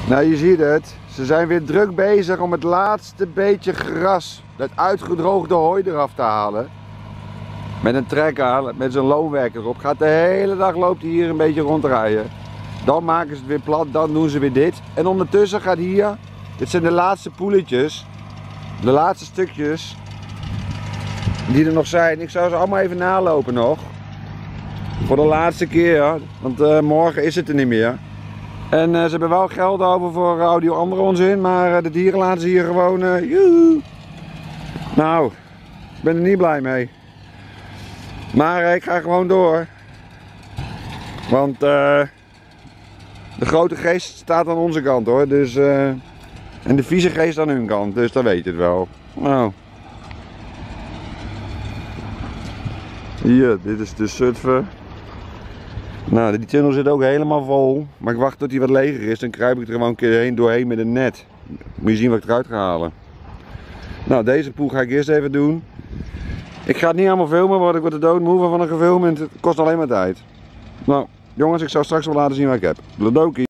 Nou, je ziet het. Ze zijn weer druk bezig om het laatste beetje gras, dat uitgedroogde hooi eraf te halen. Met een trekker, met zo'n loonwerker op. Gaat de hele dag loopt hij hier een beetje rondrijden. Dan maken ze het weer plat, dan doen ze weer dit. En ondertussen gaat hier, dit zijn de laatste poeletjes, de laatste stukjes die er nog zijn. Ik zou ze allemaal even nalopen nog. Voor de laatste keer, want morgen is het er niet meer. En ze hebben wel geld over voor audio andere onzin, maar de dieren laten ze hier gewoon, joehoe. Nou, ik ben er niet blij mee. Maar ik ga gewoon door. Want de grote geest staat aan onze kant hoor. Dus, en de vieze geest aan hun kant, dus dat weet je het wel. Nou. Hier, dit is de Zutphen. Nou, die tunnel zit ook helemaal vol. Maar ik wacht tot hij wat leger is, dan kruip ik er gewoon een keer doorheen met een net. Moet je zien wat ik eruit ga halen. Nou, deze poel ga ik eerst even doen. Ik ga het niet allemaal filmen, want ik word er doodmoe van een gefilmd en het kost alleen maar tijd. Nou, jongens, ik zal straks wel laten zien wat ik heb. Bloedokie.